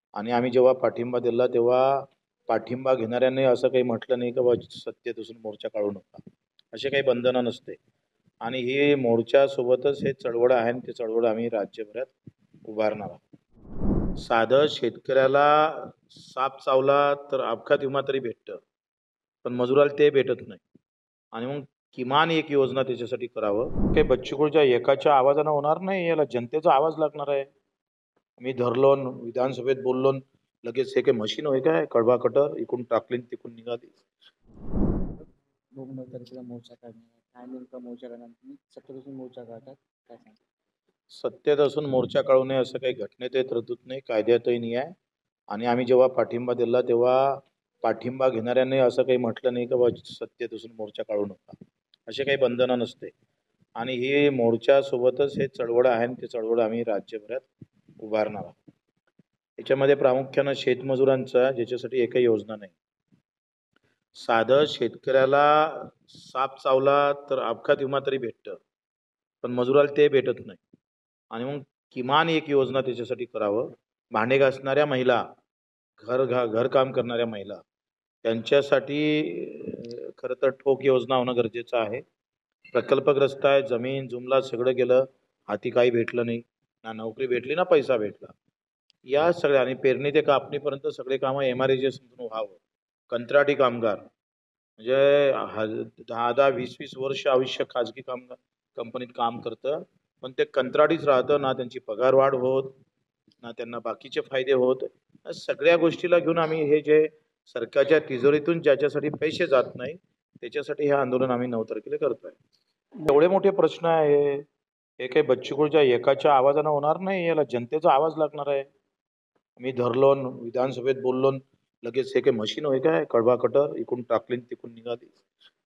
आणि आम्ही जेव्हा पाठिंबा दिला तेव्हा पाठिंबा घेणाऱ्यांनी असं काही म्हटलं नाही की बाबा सत्तेत असून मोर्चा काढू नका. असे काही बंधनं नसते. आणि ही मोर्चासोबतच हे चळवळ आहे आणि ते चळवळ आम्ही राज्यभरात उभारणार आहोत. साधं शेतकऱ्याला साप चावला तर अपघात विमा तरी भेटतं. पण मजुराला ते भेटत नाही. आणि मग किमान एक योजना त्याच्यासाठी करावं. काही बच्चू कडूच्या एकाच्या आवाजानं होणार नाही. याला जनतेचा आवाज लागणार आहे. मी धरलो न विधानसभेत बोललो न लगेच हे काही मशीन होय काय? कडवा कटर इकडून टाकली न तिकडून निघाली. मग 9 तारखेला मोर्चा काढणार आहे. काय नेमका मोर्चा काढणार तुम्ही? सत्तेपासून मोर्चा काढतात. काय सांगाल? सत्तेत असून मोर्चा काढू नये असं काही घटनेतही तरतूद नाही, कायद्यातही नाही आहे. आणि आम्ही जेव्हा पाठिंबा दिला तेव्हा पाठिंबा घेणाऱ्यांनी असं काही म्हटलं नाही की बाबा सत्तेत असून मोर्चा काढू नका. असे काही बंधनं नसते. आणि ही मोर्चासोबतच हे चळवळ आहे आणि ते चळवळ आम्ही राज्यभरात उभारणार आहोत. याच्यामध्ये प्रामुख्यानं शेतमजुरांचा ज्याच्यासाठी एकही योजना नाही. साधं शेतकऱ्याला साप चावला तर अपघात विमा तरी भेटतं. पण मजुराला ते भेटत नाही. आणि मग किमान एक योजना त्याच्यासाठी करावं. भांडे घासणाऱ्या महिला, घरकाम करणाऱ्या महिला त्यांच्यासाठी खरं तर ठोक योजना होणं गरजेचं आहे. प्रकल्पग्रस्त आहे, जमीन जुमला सगळं गेलं, हाती काही भेटलं नाही. ना नोकरी भेटली ना पैसा भेटला. या सगळ्या आणि पेरणी ते कापणीपर्यंत सगळे कामं एमआरएजीएसमधून व्हावं. कंत्राटी कामगार म्हणजे 10-10, 20-20 वर्ष आयुष्य खाजगी कंपनीत काम करतं. पण ते कंत्राटीच राहतं. ना त्यांची पगारवाढ होत, ना त्यांना बाकीचे फायदे होत. या सगळ्या गोष्टीला घेऊन आम्ही हे जे सरकारच्या तिजोरीतून ज्याच्यासाठी पैसे जात नाही, त्याच्यासाठी हे आंदोलन आम्ही 9 तारखेला करतोय. एवढे मोठे प्रश्न आहे. हे काही बच्चू कडूच्या एकाच्या आवाजानं होणार नाही. याला जनतेचा आवाज लागणार आहे. मी धरलो न विधानसभेत बोललो न लगेच हे काही मशीन होय काय? कडवा कटर इकडून टाकली न तिकडून निघाली.